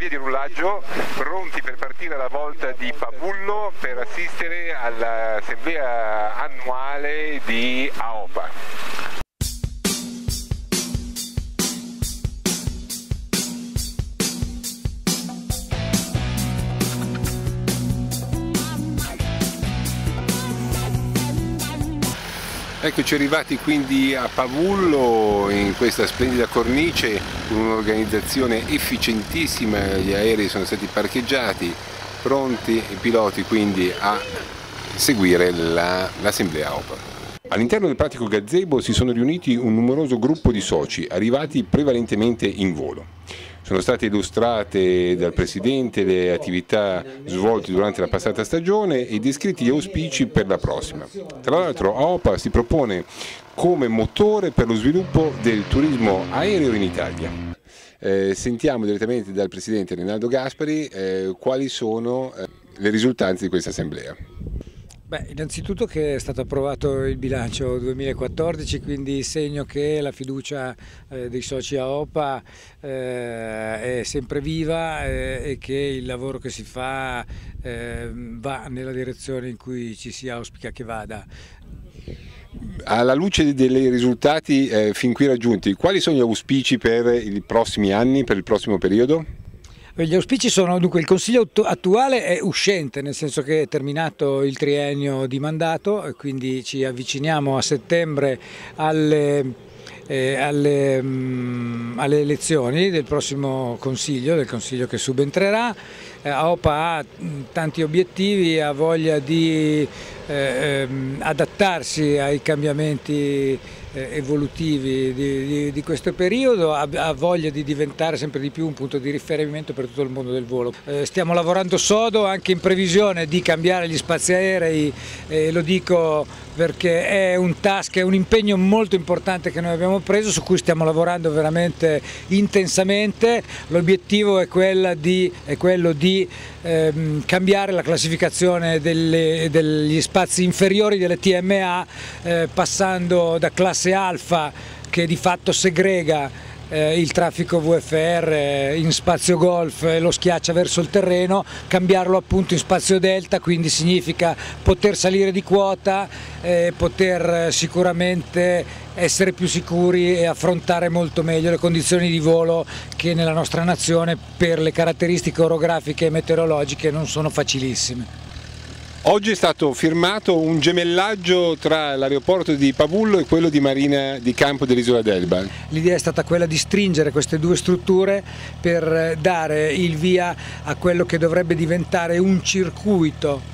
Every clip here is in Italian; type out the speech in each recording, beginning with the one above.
via di rullaggio, pronti per partire alla volta di Pavullo per assistere all'assemblea annuale di AOPA. Eccoci arrivati quindi a Pavullo in questa splendida cornice con un'organizzazione efficientissima, gli aerei sono stati parcheggiati, pronti i piloti quindi a seguire l'assemblea AOPA. All'interno del pratico gazebo si sono riuniti un numeroso gruppo di soci arrivati prevalentemente in volo. Sono state illustrate dal Presidente le attività svolte durante la passata stagione e descritti gli auspici per la prossima. Tra l'altro AOPA si propone come motore per lo sviluppo del turismo aereo in Italia. Sentiamo direttamente dal Presidente Rinaldo Gaspari quali sono le risultanze di questa assemblea. Innanzitutto che è stato approvato il bilancio 2014, quindi segno che la fiducia dei soci AOPA è sempre viva e che il lavoro che si fa va nella direzione in cui ci si auspica che vada. Alla luce dei risultati fin qui raggiunti, quali sono gli auspici per i prossimi anni, per il prossimo periodo? Gli auspici sono, dunque, il Consiglio attuale è uscente, nel senso che è terminato il triennio di mandato e quindi ci avviciniamo a settembre alle elezioni del prossimo Consiglio, del Consiglio che subentrerà. AOPA ha tanti obiettivi, ha voglia di adattarsi ai cambiamenti evolutivi di questo periodo, ha voglia di diventare sempre di più un punto di riferimento per tutto il mondo del volo. Stiamo lavorando sodo anche in previsione di cambiare gli spazi aerei, lo dico perché è un task, è un impegno molto importante che noi abbiamo preso, su cui stiamo lavorando veramente intensamente. L'obiettivo è quello di cambiare la classificazione degli spazi inferiori delle TMA, passando da classe alfa, che di fatto segrega il traffico VFR in spazio golf e lo schiaccia verso il terreno, cambiarlo appunto in spazio delta, quindi significa poter salire di quota, poter sicuramente essere più sicuri e affrontare molto meglio le condizioni di volo che nella nostra nazione, per le caratteristiche orografiche e meteorologiche, non sono facilissime. Oggi è stato firmato un gemellaggio tra l'aeroporto di Pavullo e quello di Marina di Campo dell'Isola d'Elba. L'idea è stata quella di stringere queste due strutture per dare il via a quello che dovrebbe diventare un circuito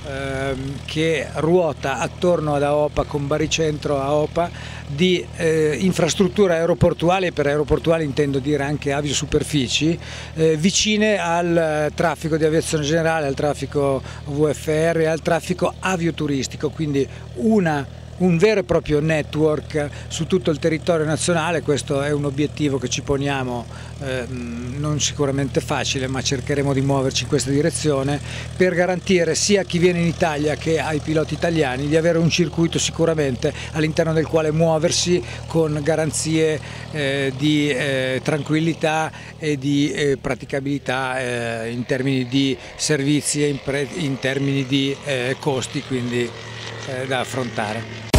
che ruota attorno ad AOPA, con baricentro AOPA, di infrastrutture aeroportuali, e per aeroportuali intendo dire anche aviosuperfici, vicine al traffico di aviazione generale, al traffico VFR e al traffico avioturistico, quindi un vero e proprio network su tutto il territorio nazionale. Questo è un obiettivo che ci poniamo, non sicuramente facile, ma cercheremo di muoverci in questa direzione per garantire sia a chi viene in Italia che ai piloti italiani di avere un circuito sicuramente all'interno del quale muoversi con garanzie di tranquillità e di praticabilità in termini di servizi e in termini di costi, quindi da affrontare.